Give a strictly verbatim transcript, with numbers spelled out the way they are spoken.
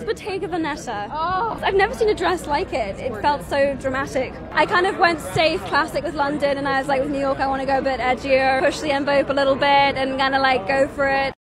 was Bottega Veneta. Oh. I've never seen a dress like it. It felt so dramatic. I kind of went safe, classic with London, and I was like, with New York, I want to go a bit edgier, push the envelope a little bit, and kind of like go for it.